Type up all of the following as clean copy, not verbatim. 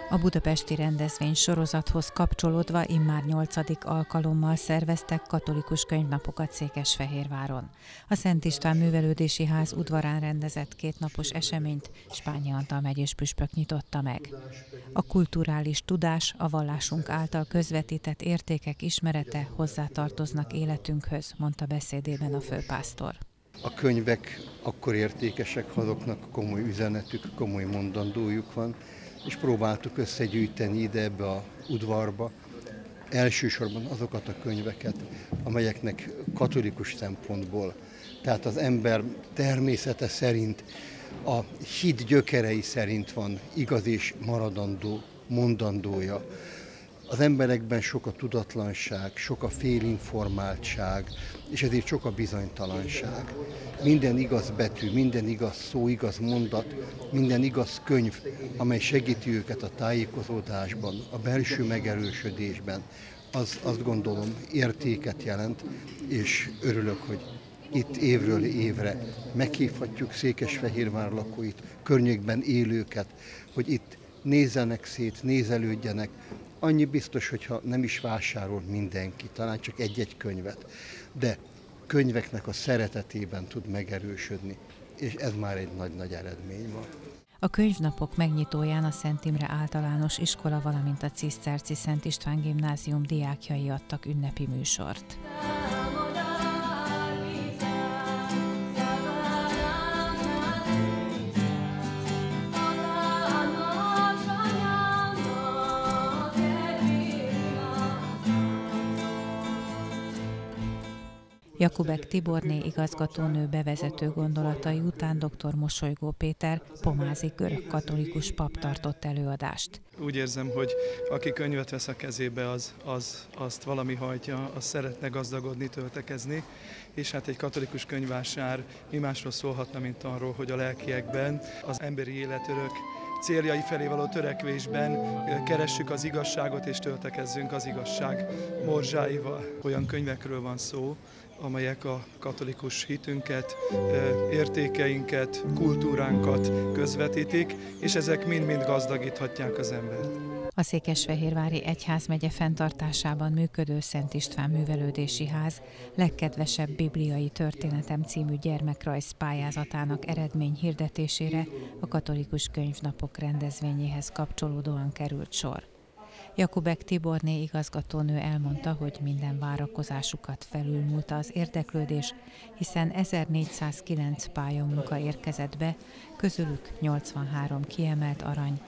A budapesti rendezvény sorozathoz kapcsolódva immár 8. alkalommal szerveztek katolikus könyvnapokat Székesfehérváron. A Szent István Művelődési Ház udvarán rendezett kétnapos eseményt Spányi Antal megyés püspök nyitotta meg. A kulturális tudás, a vallásunk által közvetített értékek ismerete hozzátartoznak életünkhöz, mondta beszédében a főpásztor. A könyvek akkor értékesek, ha azoknak komoly üzenetük, komoly mondandójuk van, és próbáltuk összegyűjteni ide ebbe a udvarba elsősorban azokat a könyveket, amelyeknek katolikus szempontból, tehát az ember természete szerint, a hit gyökerei szerint van igaz és maradandó mondandója. Az emberekben sok a tudatlanság, sok a félinformáltság, és ezért sok a bizonytalanság. Minden igaz betű, minden igaz szó, igaz mondat, minden igaz könyv, amely segíti őket a tájékozódásban, a belső megerősödésben, az azt gondolom értéket jelent, és örülök, hogy itt évről évre meghívhatjuk Székesfehérvár lakóit, környékben élőket, hogy itt nézzenek szét, nézelődjenek. Annyi biztos, hogyha nem is vásárol mindenki, talán csak egy-egy könyvet, de könyveknek a szeretetében tud megerősödni, és ez már egy nagy-nagy eredmény van. A könyvnapok megnyitóján a Szent Imre Általános Iskola, valamint a Ciszterci Szent István Gimnázium diákjai adtak ünnepi műsort. Jakubek Tiborné igazgatónő bevezető gondolatai után dr. Mosolygó Péter, pomázi görög-katolikus pap tartott előadást. Úgy érzem, hogy aki könyvet vesz a kezébe, azt valami hajtja, az szeretne gazdagodni, töltekezni, és hát egy katolikus könyvvásár mi másról szólhatna, mint arról, hogy a lelkiekben, az emberi élet örök céljai felé való törekvésben keressük az igazságot és töltekezzünk az igazság morzsáival. Olyan könyvekről van szó, amelyek a katolikus hitünket, értékeinket, kultúránkat közvetítik, és ezek mind-mind gazdagíthatják az embert. A Székesfehérvári Egyházmegye fenntartásában működő Szent István Művelődési Ház legkedvesebb bibliai történetem című gyermekrajz pályázatának eredmény hirdetésére a katolikus könyvnapok rendezvényéhez kapcsolódóan került sor. Jakubek Tiborné igazgatónő elmondta, hogy minden várakozásukat felülmúlta az érdeklődés, hiszen 1409 pályamunka érkezett be, közülük 83 kiemelt arany,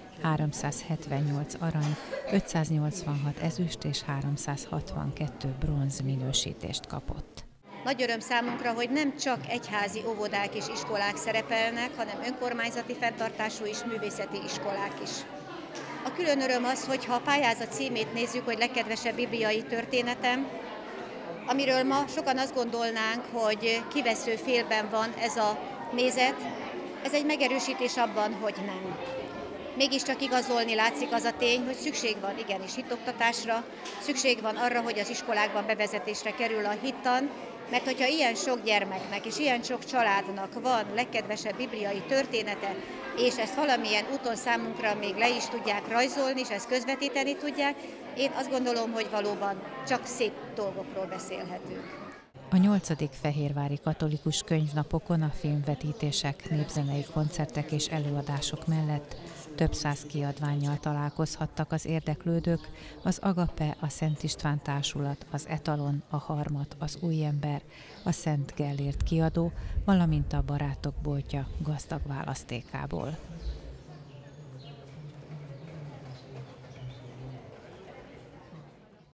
378 arany, 586 ezüst és 362 bronz minősítést kapott. Nagy öröm számunkra, hogy nem csak egyházi óvodák és iskolák szerepelnek, hanem önkormányzati fenntartású és művészeti iskolák is. A külön öröm az, hogy ha a pályázat címét nézzük, hogy legkedvesebb bibliai történetem, amiről ma sokan azt gondolnánk, hogy kivesző félben van ez a nézet, ez egy megerősítés abban, hogy nem. Mégiscsak igazolni látszik az a tény, hogy szükség van igenis hitoktatásra, szükség van arra, hogy az iskolákban bevezetésre kerül a hittan, mert hogyha ilyen sok gyermeknek és ilyen sok családnak van legkedvesebb bibliai története, és ezt valamilyen úton számunkra még le is tudják rajzolni, és ezt közvetíteni tudják, én azt gondolom, hogy valóban csak szép dolgokról beszélhetünk. A 8. Fehérvári Katolikus Könyvnapokon a filmvetítések, népzenei koncertek és előadások mellett több száz kiadvánnyal találkozhattak az érdeklődők, az Agape, a Szent István Társulat, az Etalon, a Harmat, az Új Ember, a Szent Gellért kiadó, valamint a Barátok Boltja gazdag választékából.